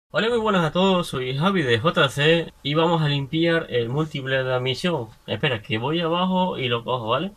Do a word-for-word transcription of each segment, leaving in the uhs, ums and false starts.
Hola, muy buenas a todos, soy Javi de J C y vamos a limpiar el múltiple de admisión. Espera, que voy abajo y lo cojo, ¿vale?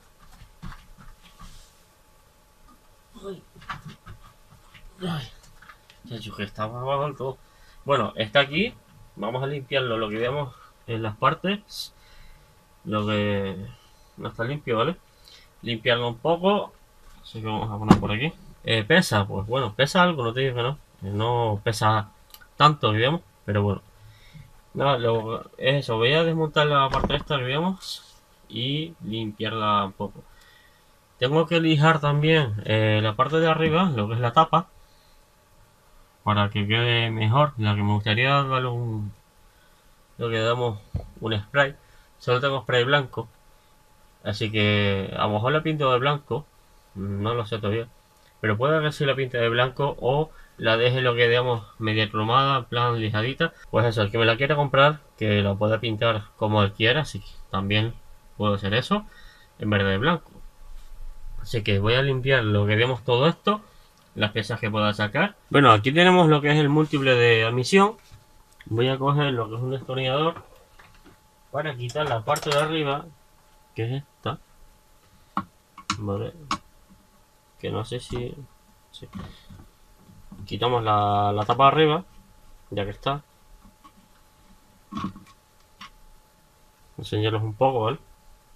Ay, ay, chacho, que está abajo del todo. Bueno, está aquí, vamos a limpiarlo, lo que veamos en las partes, lo que no está limpio, ¿vale? Limpiarlo un poco, así que vamos a poner por aquí. Eh, pesa, pues bueno, pesa algo, no te digo que no. Eh, No pesa tanto, digamos, pero bueno. No, lo, es eso, voy a desmontar la parte esta que veamos y limpiarla un poco. Tengo que lijar también eh, la parte de arriba, lo que es la tapa, para que quede mejor. La que me gustaría darle un, lo que damos un spray. Solo tengo spray blanco, así que a lo mejor la pinto de blanco, no lo sé todavía. Pero puede que si la pinte de blanco o la deje lo que digamos media cromada, en plan lijadita. Pues eso, el que me la quiera comprar, que la pueda pintar como él quiera, así que también puedo hacer eso en verde y blanco. Así que voy a limpiar lo que vemos todo esto, las piezas que pueda sacar. Bueno, aquí tenemos lo que es el múltiple de admisión. Voy a coger lo que es un destornillador para quitar la parte de arriba, que es esta. Vale, que no sé si... sí. Quitamos la, la tapa de arriba, ya que está. Enseñaros un poco, ¿vale?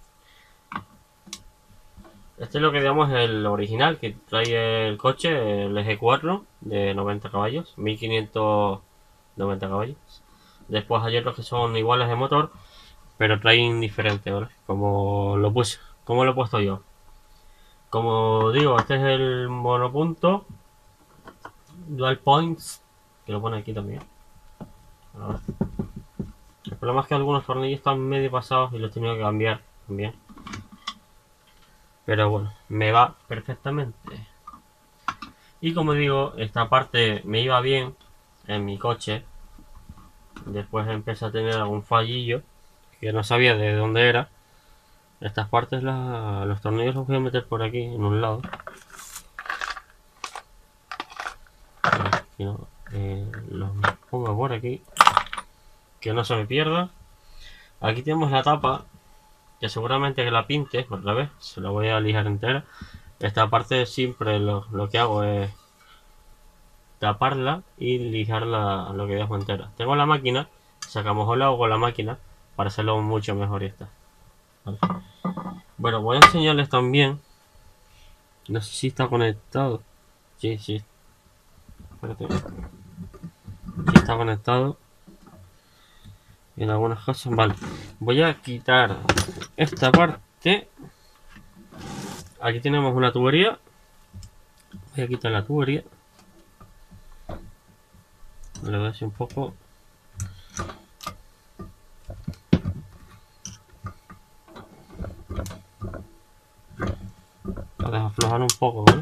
Este es lo que digamos el original que trae el coche, el G cuatro de noventa caballos, mil quinientos noventa caballos. Después hay otros que son iguales de motor, pero traen diferente, ¿vale? Como lo puse, como lo he puesto yo. Como digo, este es el monopunto Dual Points, que lo pone aquí también. A ver. El problema es que algunos tornillos están medio pasados y los he tenido que cambiar también. Pero bueno, me va perfectamente. Y como digo, esta parte me iba bien en mi coche. Después empecé a tener algún fallillo que no sabía de dónde era. Estas partes, la, los tornillos los voy a meter por aquí, en un lado. Aquí no, eh, los pongo por aquí, que no se me pierda. Aquí tenemos la tapa, que seguramente que la pinte otra vez, se la voy a lijar entera. Esta parte siempre lo, lo que hago es taparla y lijarla lo que dejo entera. Tengo la máquina, sacamos el agua con la máquina para hacerlo mucho mejor y está. Vale. Bueno, voy a enseñarles también. No sé si está conectado. Sí, sí. Espérate. Sí está conectado. En algunas cosas. Vale. Voy a quitar esta parte. Aquí tenemos una tubería. Voy a quitar la tubería. Le voy a hacer un poco. La dejo aflojar un poco, ¿vale?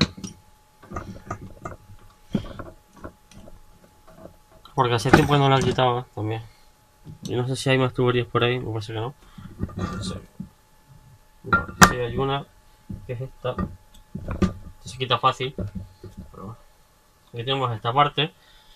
Porque hace tiempo que no la he quitado, ¿eh? También. Y no sé si hay más tuberías por ahí. Me parece que no. Sí. Vale, sí, hay una. Que es esta. Esta se quita fácil. Pero bueno. Aquí tenemos esta parte.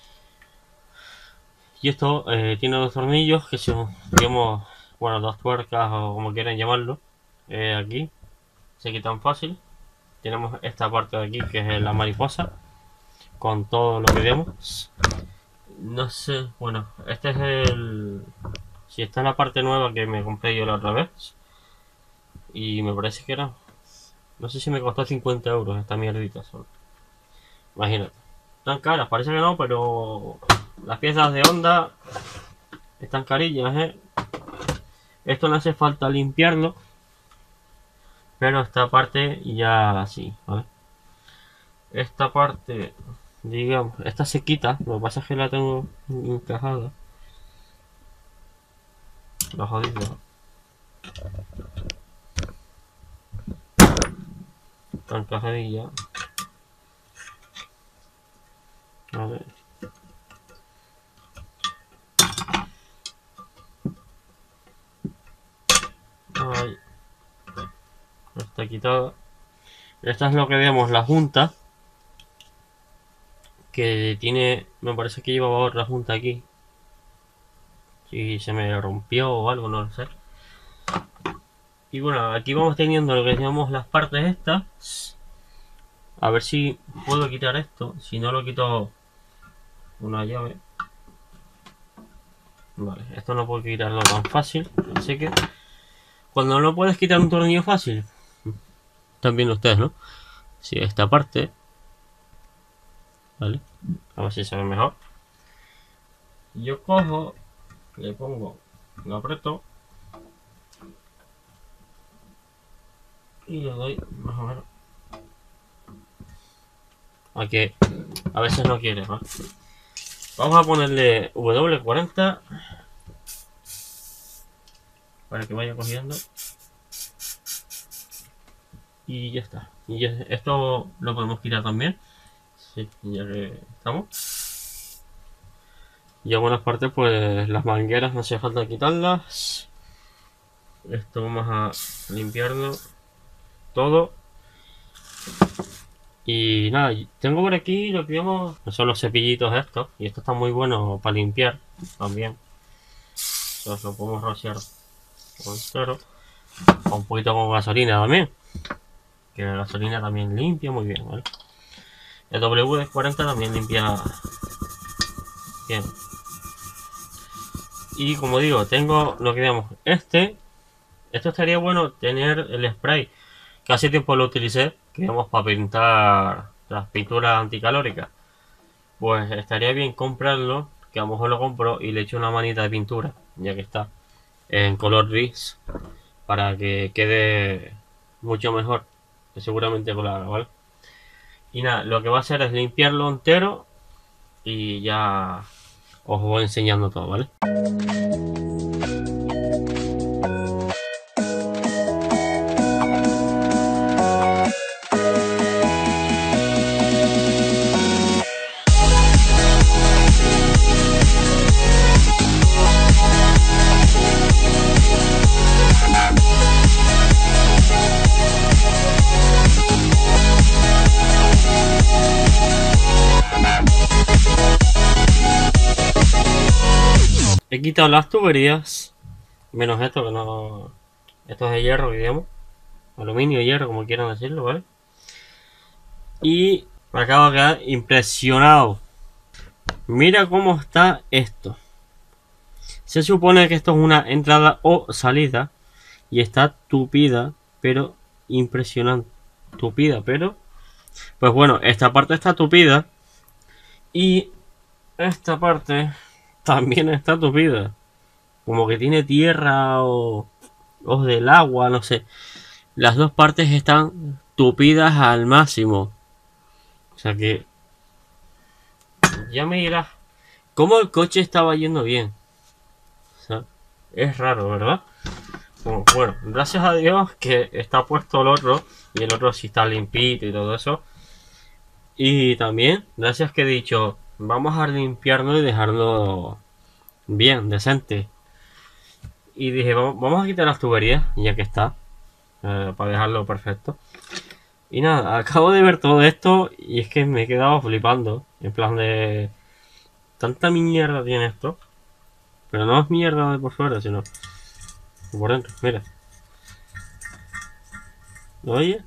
Y esto eh, tiene dos tornillos que son, digamos, bueno, dos tuercas o como quieran llamarlo. Eh, aquí se quitan fácil. Tenemos esta parte de aquí que es la mariposa con todo lo que vemos. No sé, bueno, este es el... Si está en la parte nueva que me compré yo la otra vez. Y me parece que era... No sé si me costó cincuenta euros esta mierdita solo. Imagínate. Están caras, parece que no, pero... Las piezas de Honda están carillas, ¿eh? Esto no hace falta limpiarlo. Pero esta parte ya sí, ¿vale? Esta parte, digamos, esta se quita. Lo que pasa es que la tengo encajada. La jodida. Está encajadilla. A ver. Ahí. Está quitada. Esta es lo que vemos la junta. que tiene, me parece que llevaba otra junta aquí. Si se me rompió o algo, no lo sé. Y bueno, aquí vamos teniendo lo que llamamos las partes estas. A ver si puedo quitar esto. Si no lo quito una llave. Vale, esto no puedo quitarlo tan fácil. Así que cuando no puedes quitar un tornillo fácil, también ustedes, ¿no? Si esta parte, vale, a ver si se ve mejor. Yo cojo, le pongo, lo aprieto y le doy más o menos. A que a veces no quiere, ¿no? Vamos a ponerle W cuarenta para que vaya cogiendo. Y ya está. Y ya, esto lo podemos quitar también. Sí, ya que estamos. Y algunas partes, pues las mangueras no hace falta quitarlas. Esto vamos a limpiarlo todo. Y nada, tengo por aquí lo que llamamos, son los cepillitos estos. Y esto está muy bueno para limpiar también. Entonces lo podemos rociar con cero. O un poquito con gasolina también. Que la gasolina también limpia muy bien, ¿vale? El W cuarenta también limpia bien. Y como digo, tengo lo que digamos, este. Esto estaría bueno tener el spray. Que hace tiempo lo utilicé, que digamos para pintar las pinturas anticalóricas. Pues estaría bien comprarlo, que a lo mejor lo compro y le echo una manita de pintura, ya que está en color gris, para que quede mucho mejor, que seguramente lo haga, ¿vale? Y nada, lo que va a hacer es limpiarlo entero y ya os voy enseñando todo, ¿vale? He quitado las tuberías, menos esto que no... Esto es de hierro, digamos. Aluminio, hierro, como quieran decirlo, ¿vale? Y me acabo de quedar impresionado. Mira cómo está esto. Se supone que esto es una entrada o salida. Y está tupida, pero impresionante. Tupida, pero... Pues bueno, esta parte está tupida. Y esta parte también está tupida. Como que tiene tierra o, o del agua, no sé. Las dos partes están tupidas al máximo. O sea que... Ya me dirás cómo el coche estaba yendo bien. O sea, es raro, ¿verdad? Bueno, bueno, gracias a Dios que está puesto el otro. Y el otro sí está limpito y todo eso. Y también, gracias que he dicho, vamos a limpiarlo y dejarlo bien, decente. Y dije, vamos a quitar las tuberías, ya que está, eh, para dejarlo perfecto. Y nada, acabo de ver todo esto y es que me he quedado flipando. En plan de... Tanta mierda tiene esto. Pero no es mierda de por fuera, sino por dentro, mira. ¿Lo oyes?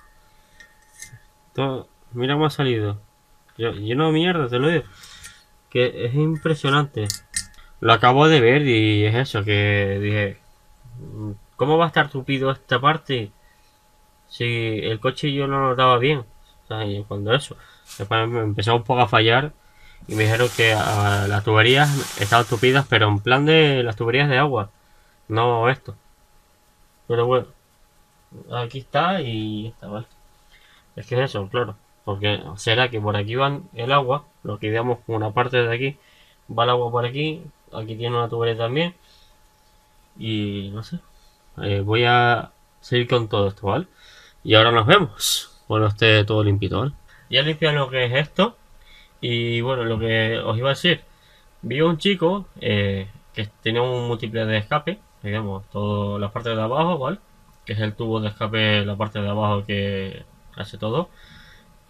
Todo, mira cómo ha salido. Yo, lleno de mierda, te lo digo. Que es impresionante. Lo acabo de ver y es eso, que dije... ¿Cómo va a estar tupido esta parte? Si el coche yo no lo notaba bien. O sea, y cuando eso... Después me empezó un poco a fallar. Y me dijeron que uh, las tuberías estaban tupidas, pero en plan de las tuberías de agua. No esto. Pero bueno. Aquí está y está mal. Es que es eso, claro. Porque será que por aquí va el agua. Lo que digamos una parte de aquí. Va el agua por aquí. Aquí tiene una tubería también. Y no sé. Eh, voy a seguir con todo esto, ¿vale? Y ahora nos vemos. Bueno, esté todo limpito, ¿vale? Ya limpié lo que es esto. Y bueno, lo que os iba a decir. Vi a un chico eh, que tenía un múltiple de escape. Digamos, toda la parte de abajo, ¿vale? Que es el tubo de escape, la parte de abajo que hace todo.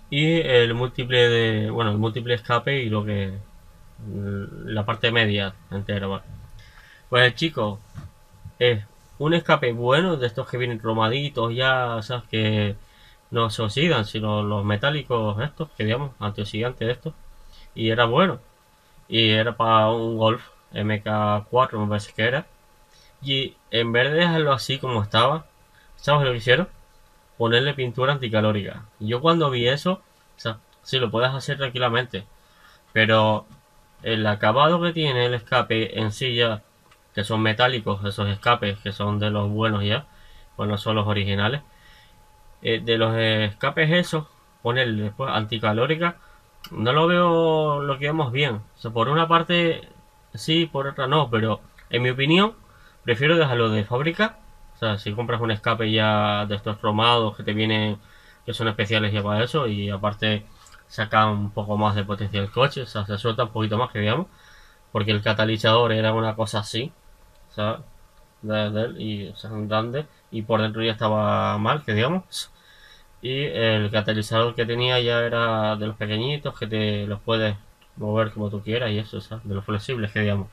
y el múltiple de, bueno, el múltiple escape y lo que, la parte media entera, ¿vale? Pues chicos, es un escape bueno de estos que vienen cromaditos ya, sabes que no se oxidan, sino los metálicos estos, que digamos, antioxidantes de estos, y era bueno, y era para un Golf M K cuatro me parece que era, y en vez de dejarlo así como estaba, ¿sabes lo que hicieron? Ponerle pintura anticalórica. Yo cuando vi eso, o sea, sí lo puedes hacer tranquilamente, pero el acabado que tiene el escape en sí ya, que son metálicos, esos escapes que son de los buenos ya, pues no son los originales, eh, de los escapes esos, ponerle después anticalórica, no lo veo lo que vemos bien. O sea, por una parte sí, por otra no, pero en mi opinión prefiero dejarlo de fábrica. O sea, si compras un escape ya de estos cromados que te vienen, que son especiales ya para eso, y aparte saca un poco más de potencia del coche, o sea, se suelta un poquito más que digamos, porque el catalizador era una cosa así, o sea, de, de él, y o sea, grande, y por dentro ya estaba mal, que digamos. Y el catalizador que tenía ya era de los pequeñitos que te los puedes mover como tú quieras y eso, ¿sabes? De los flexibles que digamos.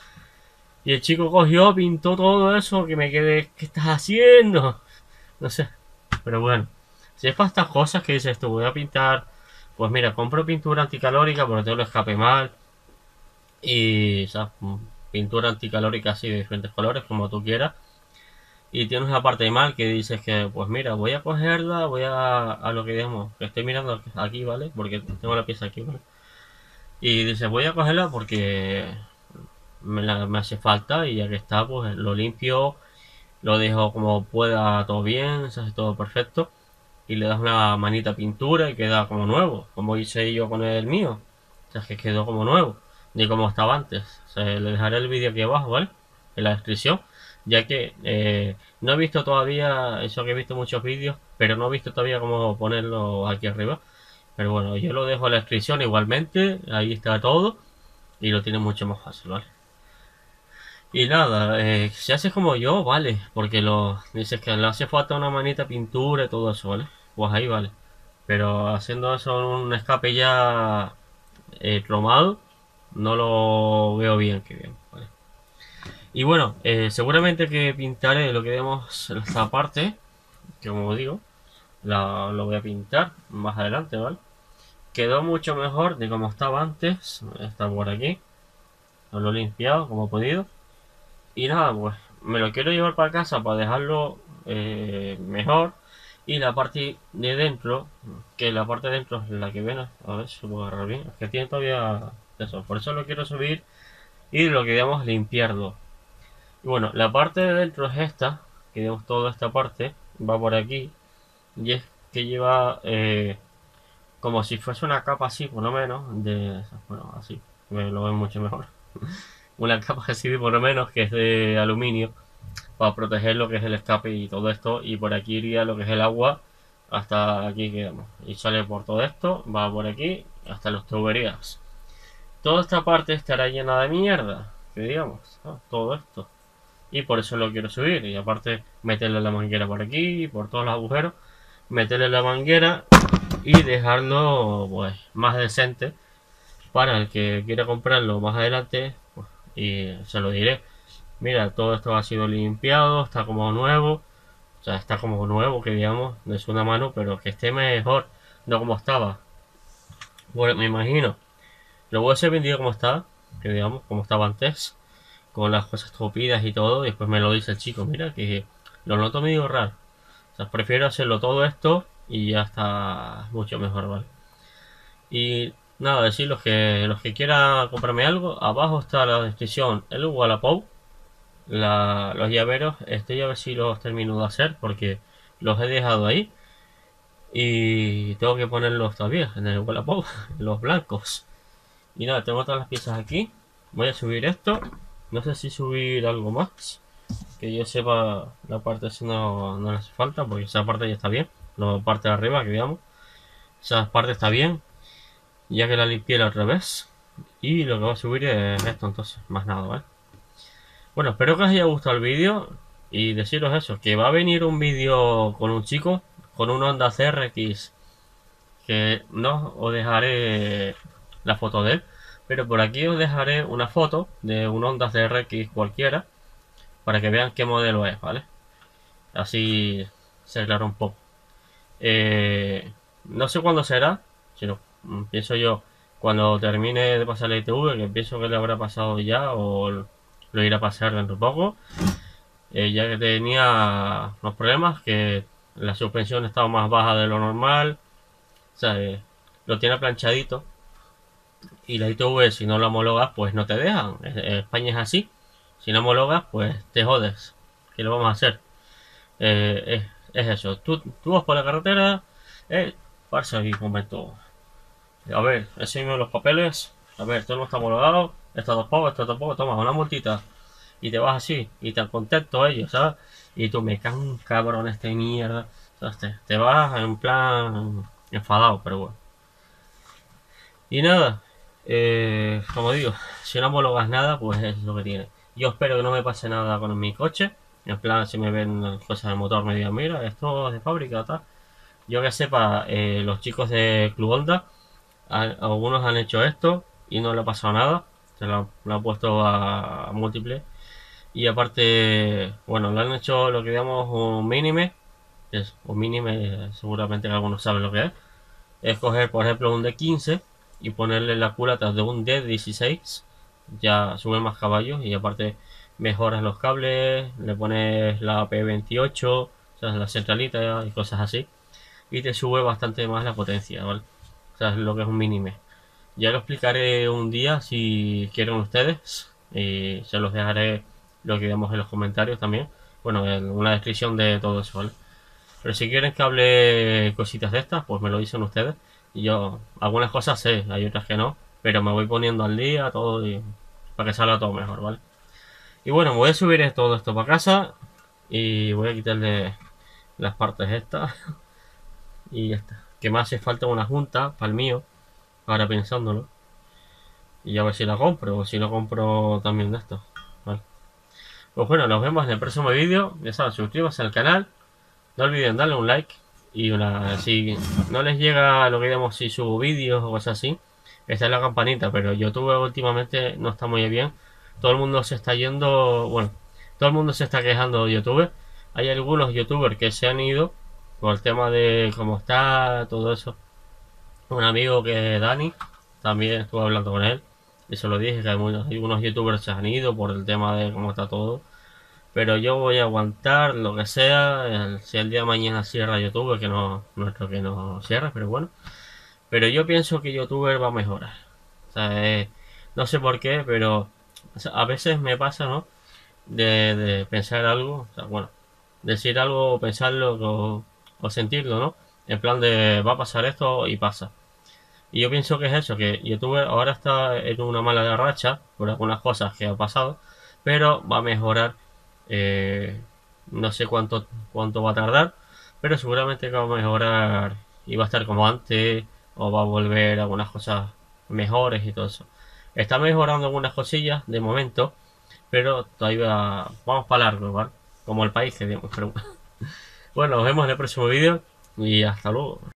Y el chico cogió, pintó todo eso, que me quedé, ¿qué estás haciendo? No sé, pero bueno. Si es para estas cosas que dices tú, voy a pintar, pues mira, compro pintura anticalórica porque te lo escape mal. Y, ¿sabes? Pintura anticalórica así de diferentes colores, como tú quieras. Y tienes una parte de mal que dices que, pues mira, voy a cogerla, voy a, a lo que digamos, que estoy mirando aquí, ¿vale? Porque tengo la pieza aquí, ¿vale? Y dices, voy a cogerla porque me, la- me hace falta y ya que está, pues lo limpio, lo dejo como pueda todo bien, se hace todo perfecto. Y le das una manita pintura y queda como nuevo, como hice yo con el mío. O sea, que quedó como nuevo, ni como estaba antes. O sea, le dejaré el vídeo aquí abajo, ¿vale? En la descripción, ya que eh, no he visto todavía, eso que he visto muchos vídeos, pero no he visto todavía cómo ponerlo aquí arriba. Pero bueno, yo lo dejo en la descripción igualmente, ahí está todo y lo tiene mucho más fácil, ¿vale? Y nada, eh, si haces como yo, vale, porque lo dices que le hace falta una manita pintura y todo eso, ¿vale? Pues ahí vale. Pero haciendo eso en un escape ya eh, cromado, no lo veo bien, que bien, ¿vale? Y bueno, eh, seguramente que pintaré lo que vemos en esta parte, que como digo, la- lo voy a pintar más adelante, ¿vale? Quedó mucho mejor de como estaba antes, está por aquí, lo he limpiado como he podido. Y nada, pues me lo quiero llevar para casa para dejarlo eh, mejor. Y la parte de dentro, que la parte de dentro es la que viene, a ver si lo puedo agarrar bien, es que tiene todavía eso, por eso lo quiero subir y lo queríamos limpiarlo. Y bueno, la parte de dentro es esta, que digamos toda esta parte va por aquí y es que lleva eh, como si fuese una capa así, por lo menos, de, bueno, así, me lo ven mucho mejor. Una capa así, por lo menos, que es de aluminio para proteger lo que es el escape y todo esto, y por aquí iría lo que es el agua hasta aquí quedamos y sale por todo esto, va por aquí hasta las tuberías. Toda esta parte estará llena de mierda, que digamos, ¿no? Todo esto, y por eso lo quiero subir. Y aparte meterle la manguera por aquí, por todos los agujeros, meterle la manguera y dejarlo pues más decente para el que quiera comprarlo más adelante, pues, y se lo diré. Mira, todo esto ha sido limpiado, está como nuevo. O sea, está como nuevo, que digamos, de segunda mano, pero que esté mejor, no como estaba. Bueno, me imagino. Lo voy a hacer vendido como está, que digamos, como estaba antes, con las cosas tupidas y todo. Y después me lo dice el chico, mira, que lo noto medio raro. O sea, prefiero hacerlo todo esto y ya está mucho mejor, ¿vale? Y nada, decir los que los que quieran comprarme algo, abajo está la descripción, el Wallapop. La, los llaveros, estoy a ver si los termino de hacer porque los he dejado ahí y tengo que ponerlos todavía en el Wallapop, los blancos. Y nada, tengo todas las piezas aquí. Voy a subir esto. No sé si subir algo más. Que yo sepa, la parte esa no, no le hace falta porque esa parte ya está bien. La parte de arriba, que digamos, esa parte está bien, ya que la limpié la otra vez. Y lo que voy a subir es esto, entonces, más nada, ¿vale? Bueno, espero que os haya gustado el vídeo y deciros eso, que va a venir un vídeo con un chico, con un Honda C R X, que no os dejaré la foto de él, pero por aquí os dejaré una foto de un Honda C R X cualquiera para que vean qué modelo es, ¿vale? Así se aclara un poco. Eh, no sé cuándo será, sino mm, pienso yo cuando termine de pasar la I T V, que pienso que le habrá pasado ya o lo irá a pasar dentro de poco, eh, ya que tenía unos problemas, que la suspensión estaba más baja de lo normal, o sea, eh, lo tiene planchadito y la I T V si no la homologas pues no te dejan. En España es así, si no homologas pues te jodes. ¿Qué lo vamos a hacer? Eh, es, es eso, tú, tú vas por la carretera, eh, pasa aquí un momento. A ver, enséñame los papeles. A ver, todo no está homologado. Esto tampoco, esto tampoco. Toma, una multita. Y te vas así. Y tan contento ellos, ¿sabes? Y tú me cago cabrón este mierda. ¿Sabes? Te, te vas en plan enfadado, pero bueno. Y nada. Eh, como digo, si no homologas nada, pues es lo que tiene. Yo espero que no me pase nada con mi coche. En plan, si me ven cosas del motor, me digan, mira, esto es de fábrica, tal. Yo que sepa, eh, los chicos de Club Honda, algunos han hecho esto y no le ha pasado nada. Se lo, lo ha puesto a, a múltiple. Y aparte, bueno, lo han hecho lo que llamamos un mínime. Es un mínime, seguramente que algunos saben lo que es. Es coger, por ejemplo, un D quince y ponerle la culata de un D dieciséis. Ya sube más caballos y aparte mejoras los cables, le pones la P veintiocho, o sea, la centralita y cosas así. Y te sube bastante más la potencia, ¿vale? O sea, es lo que es un mínime. Ya lo explicaré un día si quieren ustedes. Y se los dejaré lo que digamos en los comentarios también. Bueno, en una descripción de todo eso, ¿vale? Pero si quieren que hable cositas de estas, pues me lo dicen ustedes. Y yo, algunas cosas sé, hay otras que no. Pero me voy poniendo al día todo y para que salga todo mejor, ¿vale? Y bueno, voy a subir todo esto para casa. Y voy a quitarle las partes estas. Y ya está. Que me hace falta una junta para el mío. Ahora pensándolo. Y a ver si la compro. O si no compro también de esto. Vale. Pues bueno, nos vemos en el próximo vídeo. Ya saben, suscríbanse al canal. No olviden darle un like. Y una, si no les llega lo que digamos si subo vídeos o cosas así, está en la campanita. Pero YouTube últimamente no está muy bien. Todo el mundo se está yendo. Bueno, todo el mundo se está quejando de YouTube. Hay algunos youtubers que se han ido por el tema de cómo está todo eso. Un amigo que es Dani, también estuve hablando con él y se lo dije que hay algunos youtubers se han ido por el tema de cómo está todo. Pero yo voy a aguantar lo que sea. El, si el día de mañana cierra YouTube, que no, no es lo que no cierra, pero bueno. Pero yo pienso que YouTuber va a mejorar. O sea, eh, no sé por qué, pero o sea, a veces me pasa, ¿no? De, de pensar algo, o sea, bueno, decir algo, pensarlo o, o sentirlo, ¿no? En plan de va a pasar esto y pasa. Y yo pienso que es eso, que YouTube ahora está en una mala racha por algunas cosas que ha pasado, pero va a mejorar. eh, no sé cuánto, cuánto va a tardar, pero seguramente que va a mejorar y va a estar como antes, o va a volver algunas cosas mejores y todo eso. Está mejorando algunas cosillas de momento, pero todavía vamos para largo, ¿vale? Como el país que digamos, pero bueno, nos vemos en el próximo vídeo y hasta luego.